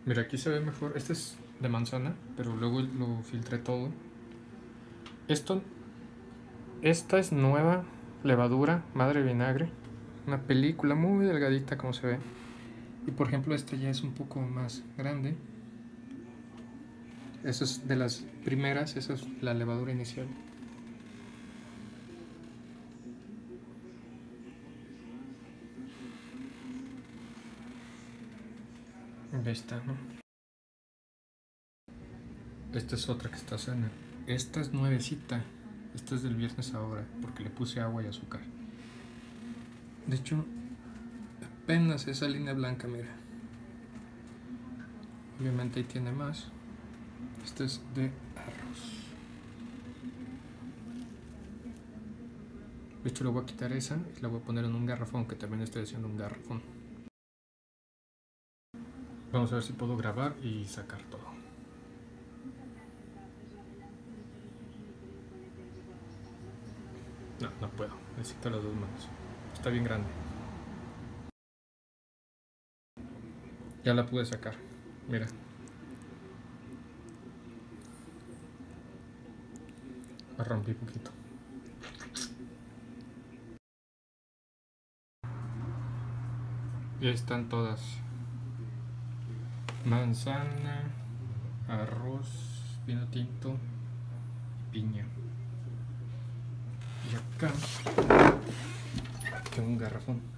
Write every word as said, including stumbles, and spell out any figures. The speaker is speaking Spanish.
Mira, aquí se ve mejor. Este es de manzana, pero luego lo filtré todo. Esto, esta es nueva levadura, madre vinagre. Una película muy delgadita como se ve. Y por ejemplo esta ya es un poco más grande. Esa es de las primeras, esa es la levadura inicial. Ya está, ¿no? Esta es otra que está sana. Esta es nuevecita. Esta es del viernes ahora, porque le puse agua y azúcar. De hecho, apenas esa línea blanca, mira. Obviamente ahí tiene más. Esta es de arroz. De hecho, le voy a quitar esa y la voy a poner en un garrafón, que también estoy haciendo un garrafón. Vamos a ver si puedo grabar y sacar todo. No, no puedo. Necesito las dos manos. Está bien grande. Ya la pude sacar. Mira. La rompí un poquito. Y ahí están todas. Manzana, arroz, vino tinto, piña. Y acá tengo un garrafón.